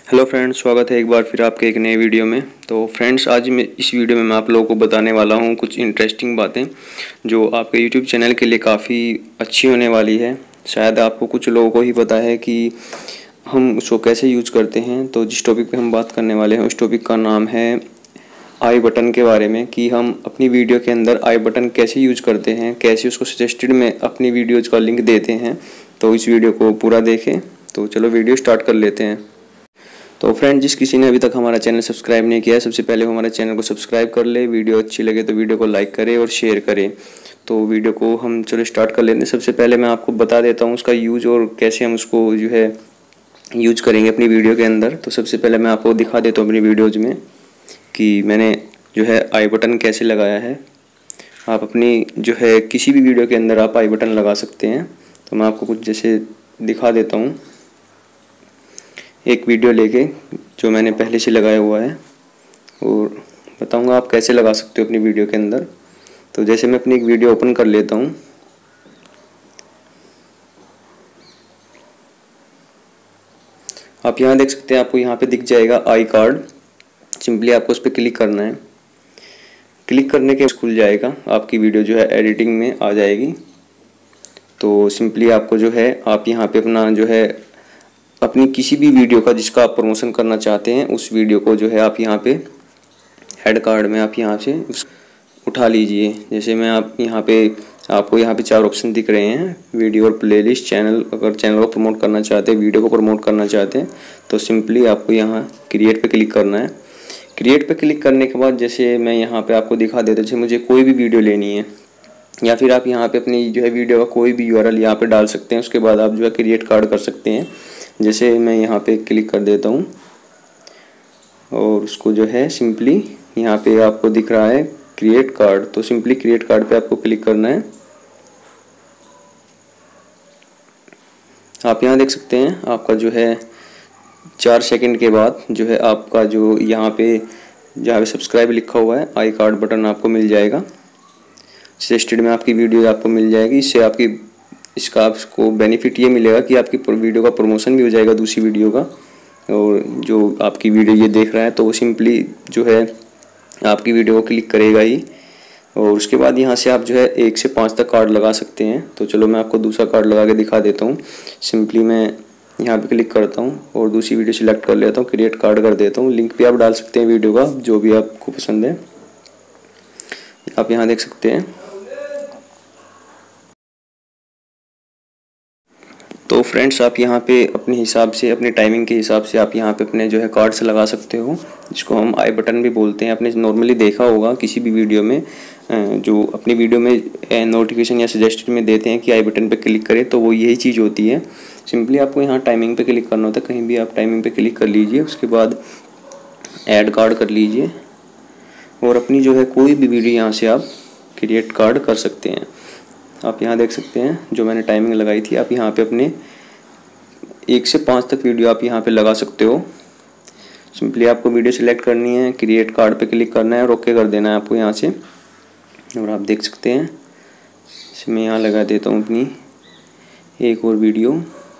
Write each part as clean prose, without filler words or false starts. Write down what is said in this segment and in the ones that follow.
Hello friends, स्वागत है एक बार फिर आपके एक नए वीडियो में। तो फ्रेंड्स, आज मैं इस वीडियो में आप लोगों को बताने वाला हूं कुछ इंटरेस्टिंग बातें जो आपके यूट्यूब चैनल के लिए काफ़ी अच्छी होने वाली है। शायद आपको कुछ लोगों को ही पता है कि हम उसको कैसे यूज करते हैं। तो जिस टॉपिक पे हम बात करने वाले हैं उस टॉपिक का नाम है आई बटन के बारे में, कि हम अपनी वीडियो के अंदर आई बटन कैसे यूज करते हैं, कैसे उसको सजेस्टेड में अपनी वीडियोज़ का लिंक देते हैं। तो इस वीडियो को पूरा देखें। तो चलो वीडियो स्टार्ट कर लेते हैं। तो फ्रेंड, जिस किसी ने अभी तक हमारा चैनल सब्सक्राइब नहीं किया है, सबसे पहले वो हमारे चैनल को सब्सक्राइब कर ले। वीडियो अच्छी लगे तो वीडियो को लाइक करें और शेयर करें। तो वीडियो को हम चलो स्टार्ट कर लेते हैं। सबसे पहले मैं आपको बता देता हूँ उसका यूज और कैसे हम उसको जो है यूज करेंगे अपनी वीडियो के अंदर। तो सबसे पहले मैं आपको दिखा देता हूँ अपनी वीडियोज़ में कि मैंने जो है आई बटन कैसे लगाया है। आप अपनी जो है किसी भी वीडियो के अंदर आप आई बटन लगा सकते हैं। तो मैं आपको कुछ जैसे दिखा देता हूँ, एक वीडियो लेके जो मैंने पहले से लगाया हुआ है, और बताऊंगा आप कैसे लगा सकते हो अपनी वीडियो के अंदर। तो जैसे मैं अपनी एक वीडियो ओपन कर लेता हूँ। आप यहाँ देख सकते हैं, आपको यहाँ पे दिख जाएगा आई कार्ड। सिंपली आपको उस पर क्लिक करना है। क्लिक करने के खुल जाएगा, आपकी वीडियो जो है एडिटिंग में आ जाएगी। तो सिंपली आपको जो है आप यहाँ पे अपना जो है अपनी किसी भी वीडियो का जिसका आप प्रमोशन करना चाहते हैं उस वीडियो को जो है आप यहाँ पे ऐड कार्ड में आप यहाँ से उठा लीजिए। जैसे मैं आप यहाँ पे आपको यहाँ पे 4 ऑप्शन दिख रहे हैं, वीडियो और प्लेलिस्ट, चैनल। अगर चैनल को प्रमोट करना चाहते हैं, वीडियो को प्रमोट करना चाहते हैं, तो सिंपली आपको यहाँ क्रिएट पे क्लिक करना है। क्रिएट पे क्लिक करने के बाद जैसे मैं यहाँ पे आपको दिखा देता हूँ, जैसे मुझे कोई भी वीडियो लेनी है, या फिर आप यहाँ पे अपनी जो है वीडियो का कोई भी यूआरएल यहाँ पे डाल सकते हैं। उसके बाद आप जो है क्रिएट कार्ड कर सकते हैं। जैसे मैं यहाँ पे क्लिक कर देता हूँ और उसको जो है सिंपली यहाँ पे आपको दिख रहा है क्रिएट कार्ड। तो सिंपली क्रिएट कार्ड पे आपको क्लिक करना है। आप यहाँ देख सकते हैं आपका जो है 4 सेकंड के बाद जो है आपका जो यहाँ पे जहाँ पे सब्सक्राइब लिखा हुआ है आई कार्ड बटन आपको मिल जाएगा। सजेस्टेड में आपकी वीडियो आपको मिल जाएगी। इससे इसका आपको बेनिफिट ये मिलेगा कि आपकी वीडियो का प्रमोशन भी हो जाएगा दूसरी वीडियो का, और जो आपकी वीडियो ये देख रहा है तो वो सिंपली जो है आपकी वीडियो को क्लिक करेगा ही। और उसके बाद यहाँ से आप जो है 1 से 5 तक कार्ड लगा सकते हैं। तो चलो मैं आपको दूसरा कार्ड लगा के दिखा देता हूँ। सिंपली मैं यहाँ पे क्लिक करता हूँ और दूसरी वीडियो सिलेक्ट कर लेता हूँ, क्रिएट कार्ड कर देता हूँ। लिंक भी आप डाल सकते हैं वीडियो का, जो भी आपको पसंद है। आप यहाँ देख सकते हैं। तो फ्रेंड्स, आप यहाँ पे अपने हिसाब से, अपने टाइमिंग के हिसाब से आप यहाँ पे अपने जो है कार्ड्स लगा सकते हो, जिसको हम आई बटन भी बोलते हैं। आपने नॉर्मली देखा होगा किसी भी वीडियो में, जो अपनी वीडियो में नोटिफिकेशन या सजेस्टेड में देते हैं कि आई बटन पे क्लिक करें, तो वो यही चीज़ होती है। सिंपली आपको यहाँ टाइमिंग पे क्लिक करना होता है। कहीं भी आप टाइमिंग पे क्लिक कर लीजिए, उसके बाद ऐड कार्ड कर लीजिए और अपनी जो है कोई भी वीडियो यहाँ से आप क्रिएट कार्ड कर सकते हैं। आप यहाँ देख सकते हैं जो मैंने टाइमिंग लगाई थी। आप यहाँ पे अपने 1 से 5 तक वीडियो आप यहाँ पे लगा सकते हो। सिंपली आपको वीडियो सिलेक्ट करनी है, क्रिएट कार्ड पे क्लिक करना है और ओके कर देना है आपको यहाँ से। और आप देख सकते हैं, मैं यहाँ लगा देता हूँ अपनी एक और वीडियो।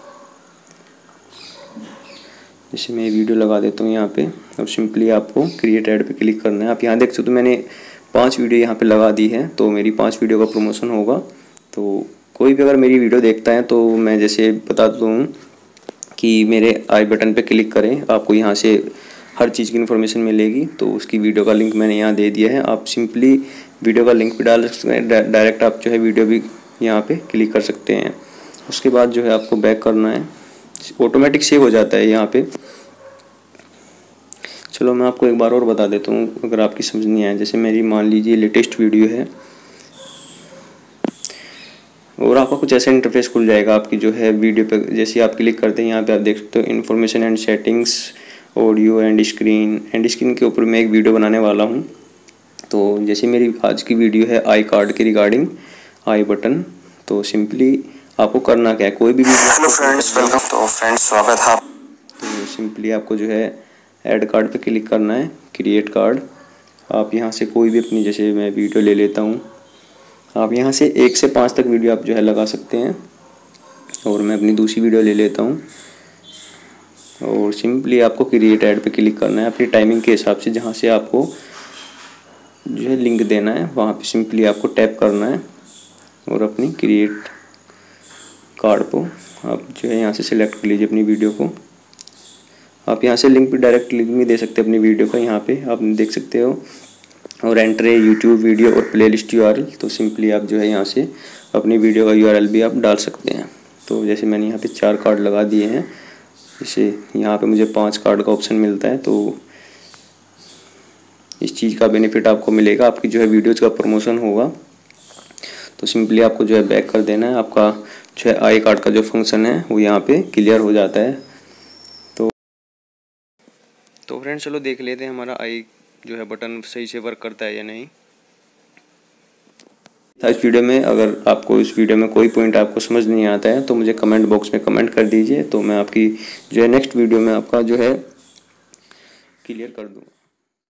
जैसे मैं वीडियो लगा देता हूँ यहाँ पे, और सिंपली आपको क्रिएट ऐड पे क्लिक करना है। आप यहाँ देख सकते हो मैंने 5 वीडियो यहाँ पे लगा दी है, तो मेरी 5 वीडियो का प्रमोशन होगा। तो कोई भी अगर मेरी वीडियो देखता है तो मैं जैसे बता दूँ कि मेरे आई बटन पे क्लिक करें, आपको यहाँ से हर चीज़ की इन्फॉर्मेशन मिलेगी। तो उसकी वीडियो का लिंक मैंने यहाँ दे दिया है। आप सिंपली वीडियो का लिंक भी डाल सकते हैं, डायरेक्ट आप जो है वीडियो भी यहाँ पे क्लिक कर सकते हैं। उसके बाद जो है आपको बैक करना है, ऑटोमेटिक सेव हो जाता है यहाँ पे। चलो मैं आपको एक बार और बता देता हूँ अगर आपकी समझ नहीं आया। जैसे मेरी मान लीजिए लेटेस्ट वीडियो है और आपका कुछ ऐसा इंटरफेस खुल जाएगा आपकी जो है वीडियो पे। जैसे आप क्लिक करते हैं यहाँ पे, आप देख सकते हो information and settings, audio and screen के ऊपर मैं एक वीडियो बनाने वाला हूँ। तो जैसे मेरी आज की वीडियो है आई कार्ड के रिगार्डिंग आई बटन। तो सिंपली आपको करना क्या है, कोई भी वीडियो। Hello friends, welcome. तो फ्रेंड्स, स्वागत है। तो सिंपली आपको जो है ऐड कार्ड पे क्लिक करना है, क्रिएट कार्ड। आप यहाँ से कोई भी अपनी, जैसे मैं वीडियो ले लेता हूँ, आप यहाँ से 1 से 5 तक वीडियो आप जो है लगा सकते हैं। और मैं अपनी दूसरी वीडियो ले लेता हूँ। और सिंपली आपको क्रिएट ऐड पे क्लिक करना है अपनी टाइमिंग के हिसाब से। जहाँ से आपको जो है लिंक देना है वहाँ पे सिंपली आपको टैप करना है और अपनी क्रिएट कार्ड को आप जो है यहाँ से सिलेक्ट कर लीजिए अपनी वीडियो को। आप यहाँ से लिंक भी डायरेक्ट लिंक भी दे सकते हैं अपनी वीडियो का, यहाँ पे आप देख सकते हो। और एंटर है यूट्यूब वीडियो और प्लेलिस्ट यूआरएल, तो सिंपली आप जो है यहाँ से अपनी वीडियो का यूआरएल भी आप डाल सकते हैं। तो जैसे मैंने यहाँ पे 4 कार्ड लगा दिए हैं, जैसे यहाँ पे मुझे 5 कार्ड का ऑप्शन मिलता है। तो इस चीज़ का बेनिफिट आपको मिलेगा, आपकी जो है वीडियोज़ का प्रमोशन होगा। तो सिंपली आपको जो है बैक कर देना है, आपका जो है आई कार्ड का जो फंक्शन है वो यहाँ पे क्लियर हो जाता है। तो फ्रेंड्स चलो देख लेते हैं हमारा आई जो है बटन सही से वर्क करता है या नहीं। इस वीडियो में अगर आपको इस वीडियो में कोई पॉइंट आपको समझ नहीं आता है तो मुझे कमेंट बॉक्स में कमेंट कर दीजिए, तो मैं आपकी जो है नेक्स्ट वीडियो में आपका जो है क्लियर कर दूँगा।